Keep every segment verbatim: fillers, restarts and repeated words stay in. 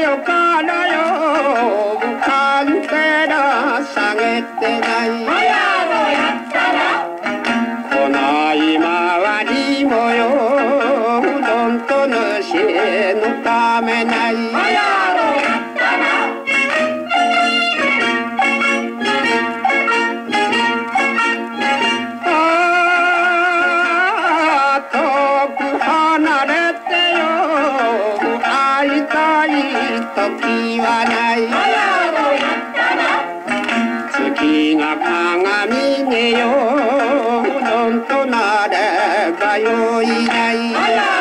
よからよカンテラ下げてない。この今はにもよどんと主のためない。時はない。月が鏡によどんとなればよいない。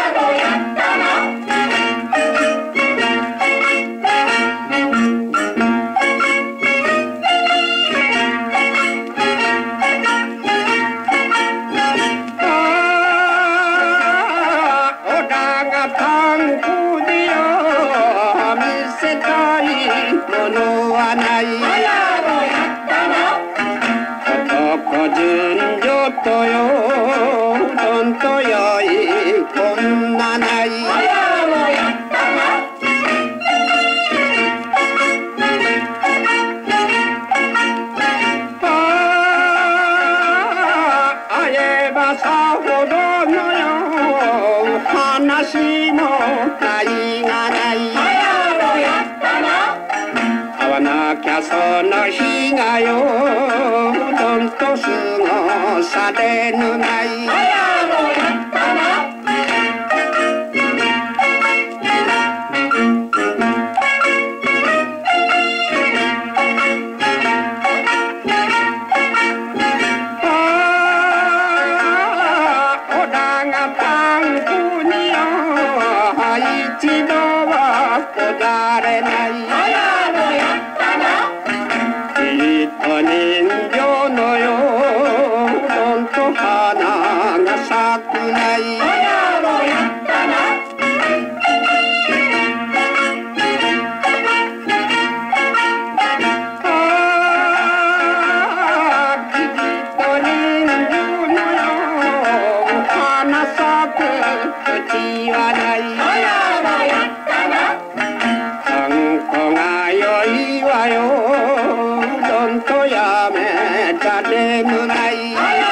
順序とよどんとよいこんなない。あえばさほどのよ話もないがない。会わなきゃその日がよどんと過ごされぬない。おだがパンクによ一度はこだれない。人形のよどんと花が咲くない。やめたれぬない。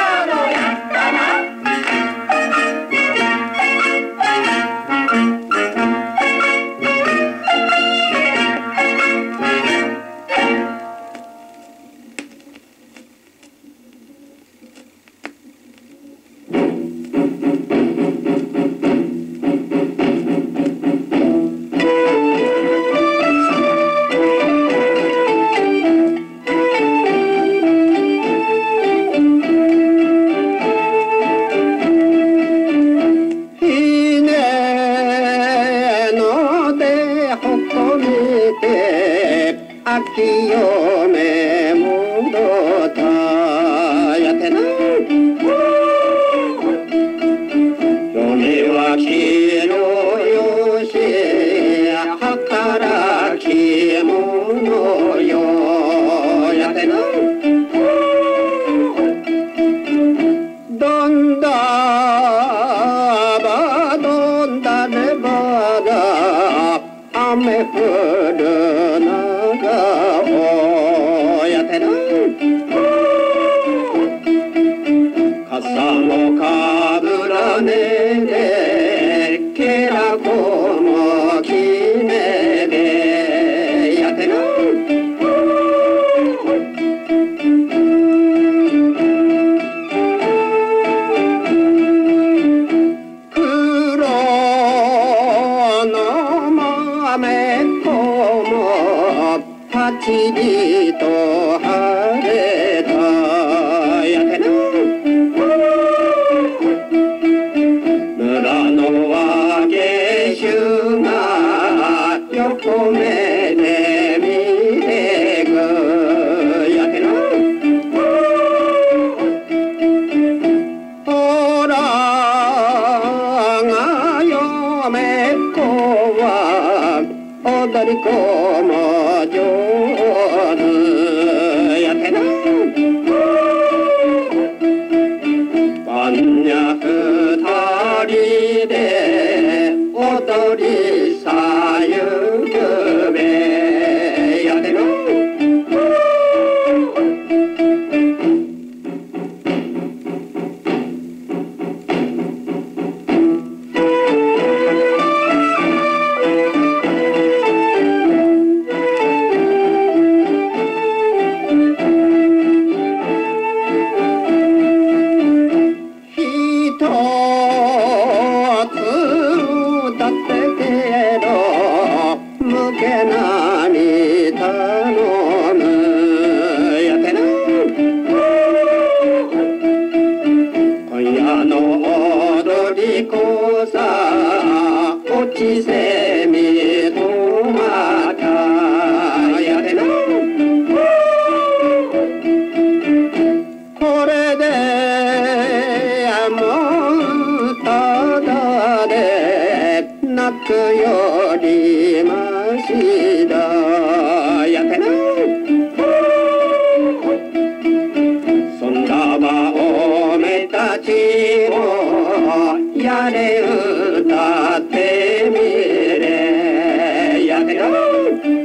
秋よめ戻ったやてな。嫁は気のよし働き者よやてな。どんだばどんだねばだ雨降るな傘もかぶらねえでけらこもきめでやてな。黒の豆っこもパチリと晴れたやてな。村のわけしゅが横目で見てくやてな。ほらが嫁っ子は踊り子も上手やてな。晩夜二人で踊りさゆくなに頼むやてな今夜の踊り子さ落ちせみとまたやてなこれでもうただで泣くよりましだやてなそんな場おめたちもやれ歌ってみれやてな